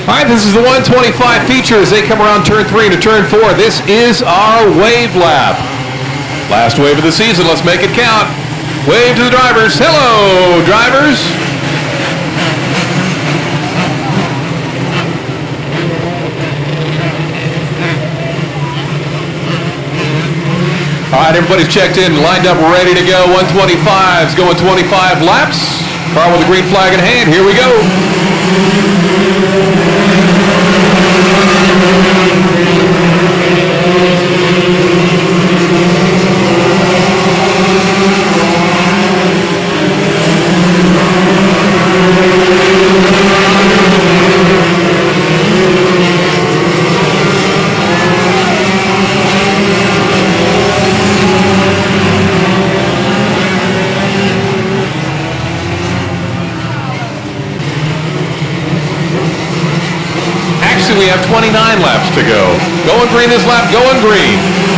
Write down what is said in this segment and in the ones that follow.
All right, this is the 125 feature as they come around turn 3 into turn 4. This is our wave lap. Last wave of the season, let's make it count. Wave to the drivers. Hello, drivers. All right, everybody's checked in, lined up, ready to go. 125's going 25 laps. Car with the green flag in hand. Here we go. We have 29 laps to go. Going green this lap, going green.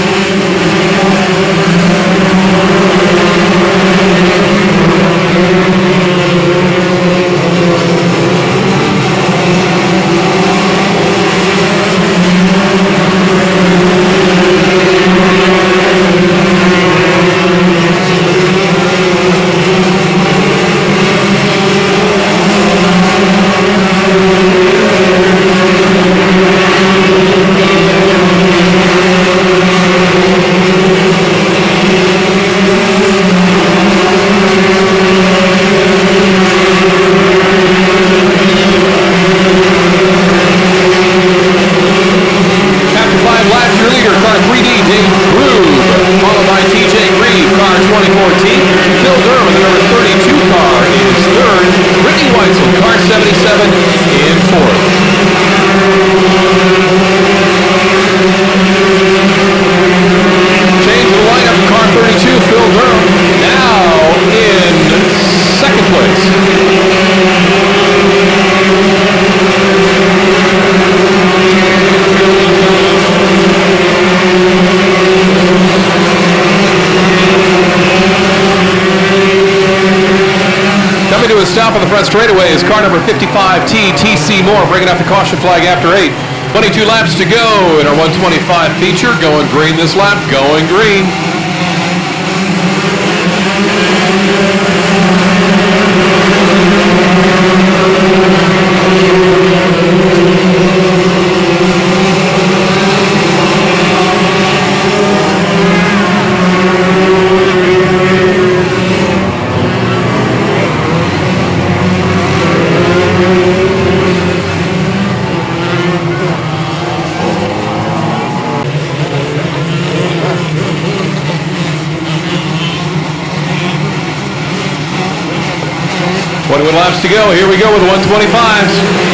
Phil Durham, the number 32 car, is third. Car 77 in fourth. Change the lineup, car 32, Phil Durham, now in second place. Coming to a stop on the front straightaway is car number 55T, TC Moore, bringing out the caution flag after 8. 22 laps to go in our 125 feature. Going green this lap, going green. Laps to go. Here we go with the 125s.